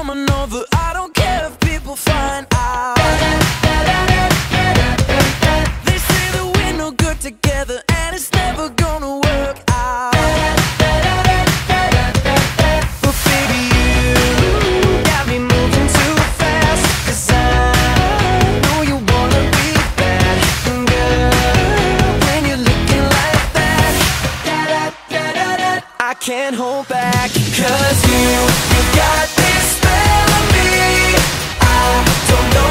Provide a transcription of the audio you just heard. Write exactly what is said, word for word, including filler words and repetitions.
coming over. I don't care if people find out. They say that we're no good together and it's never gonna work out. But baby, you got me moving too fast, 'cause I know you wanna be bad. And girl, when you're looking like that, I can't hold back. 'Cause you, you got this spell on me. I don't know